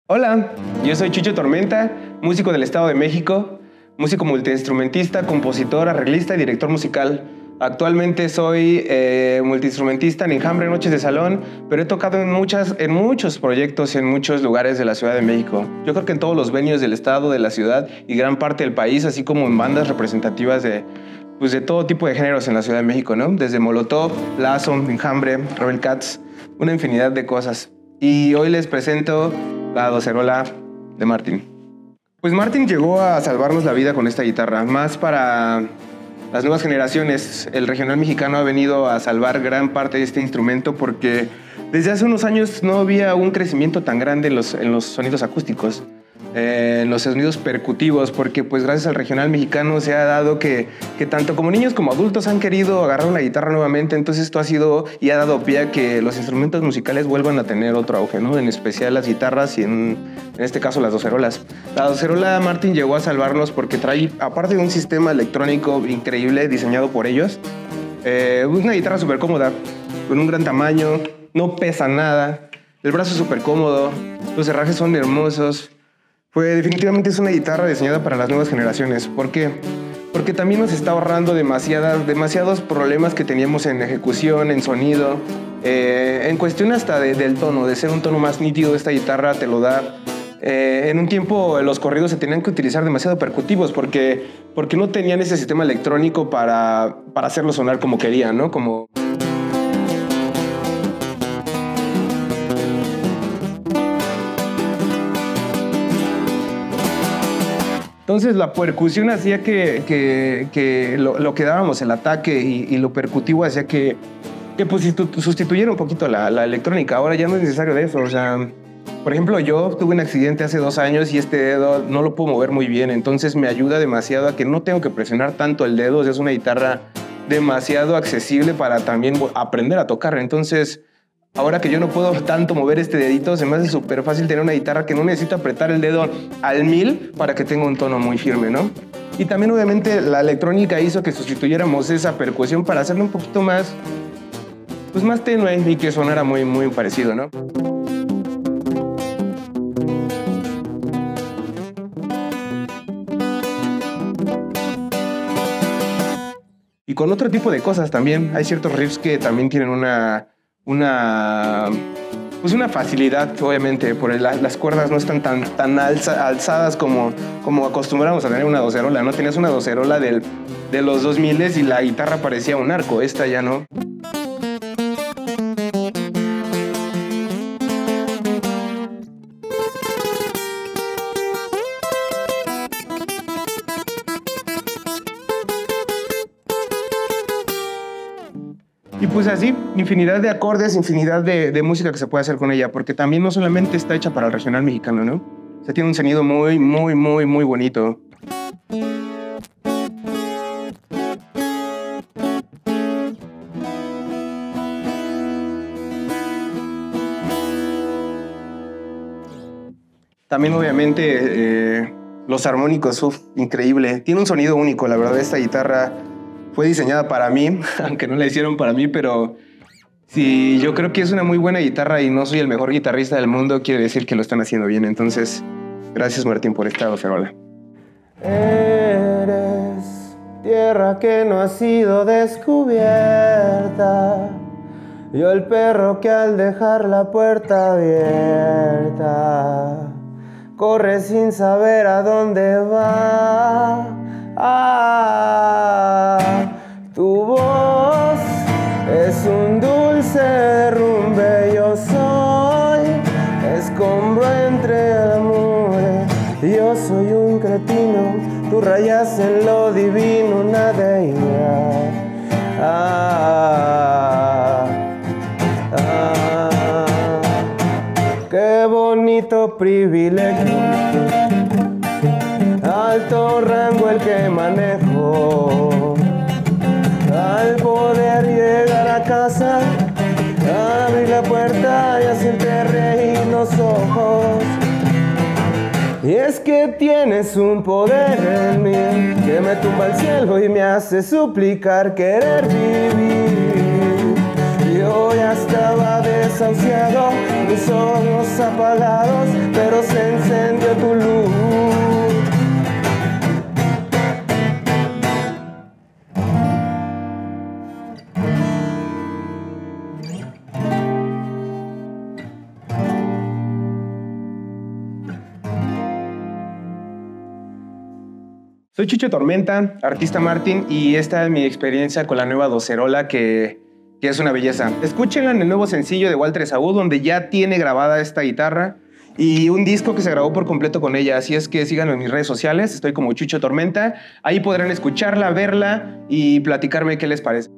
Hola, yo soy Chucho Tormenta, músico del Estado de México, músico multiinstrumentista, compositor, arreglista y director musical. Actualmente soy multiinstrumentista en Enjambre Noches de Salón, pero he tocado en muchos proyectos en muchos lugares de la Ciudad de México. Yo creo que en todos los venues del estado, de la ciudad y gran parte del país, así como en bandas representativas de todo tipo de géneros en la Ciudad de México, ¿no? Desde Molotov, Lazo, Enjambre, Rebel Cats, una infinidad de cosas. Y hoy les presento la docerola de Martin. Pues Martin llegó a salvarnos la vida con esta guitarra, más para las nuevas generaciones. El regional mexicano ha venido a salvar gran parte de este instrumento porque desde hace unos años no había un crecimiento tan grande en los sonidos acústicos, en los sonidos percutivos, porque pues gracias al regional mexicano se ha dado que tanto como niños como adultos han querido agarrar una guitarra nuevamente. Entonces esto ha sido y ha dado pie a que los instrumentos musicales vuelvan a tener otro auge, ¿no? En especial las guitarras y en este caso las docerolas. La docerola Martin llegó a salvarnos porque trae, aparte de un sistema electrónico increíble diseñado por ellos, una guitarra súper cómoda, con un gran tamaño, no pesa nada, el brazo es súper cómodo, los herrajes son hermosos. Definitivamente es una guitarra diseñada para las nuevas generaciones. ¿Por qué? Porque también nos está ahorrando demasiados problemas que teníamos en ejecución, en sonido, en cuestión hasta del tono, de ser un tono más nítido. Esta guitarra te lo da. En un tiempo los corridos se tenían que utilizar demasiado percutivos porque no tenían ese sistema electrónico para hacerlo sonar como querían, ¿no? Entonces la percusión hacía que lo que dábamos, el ataque y lo percutivo hacía que pues sustituyera un poquito la electrónica. Ahora ya no es necesario de eso. O sea, por ejemplo, yo tuve un accidente hace 2 años y este dedo no lo puedo mover muy bien. Entonces me ayuda demasiado a que no tengo que presionar tanto el dedo. O sea, es una guitarra demasiado accesible para también aprender a tocar. Entonces, ahora que yo no puedo tanto mover este dedito, se me hace súper fácil tener una guitarra que no necesita apretar el dedo al 1000 para que tenga un tono muy firme, ¿no? Y también, obviamente, la electrónica hizo que sustituyéramos esa percusión para hacerlo un poquito más, pues más tenue y que sonara muy, muy parecido, ¿no? Y con otro tipo de cosas también. Hay ciertos riffs que también tienen una facilidad, obviamente, por las cuerdas no están tan alzadas como acostumbramos a tener una docerola, ¿no? Tenías una docerola de los 2000 y la guitarra parecía un arco, esta ya no. Y pues así, infinidad de acordes, infinidad de música que se puede hacer con ella, porque también no solamente está hecha para el regional mexicano, ¿no? O sea, tiene un sonido muy, muy, muy, muy bonito. También, obviamente, los armónicos, increíble. Tiene un sonido único, la verdad, esta guitarra fue diseñada para mí, aunque no la hicieron para mí, pero si yo creo que es una muy buena guitarra y no soy el mejor guitarrista del mundo, quiere decir que lo están haciendo bien. Entonces, gracias Martín por esta docerola. Eres tierra que no ha sido descubierta, yo el perro que al dejar la puerta abierta corre sin saber a dónde va. Tu voz es un dulce derrumbe, yo soy escombro entre amores. Yo soy un cretino, tú rayas en lo divino una deidad. Qué bonito privilegio, alto rango el que manejo, al poder llegar a casa, abrir la puerta y hacerte reír los ojos. Y es que tienes un poder en mí que me tumba al cielo y me hace suplicar querer vivir. Yo ya estaba desahuciado, mis ojos apagados, pero se Soy Chucho Tormenta, artista Martin, y esta es mi experiencia con la nueva docerola que es una belleza. Escúchenla en el nuevo sencillo de Walter Esaú, donde ya tiene grabada esta guitarra y un disco que se grabó por completo con ella. Así es que síganme en mis redes sociales, estoy como Chucho Tormenta. Ahí podrán escucharla, verla y platicarme qué les parece.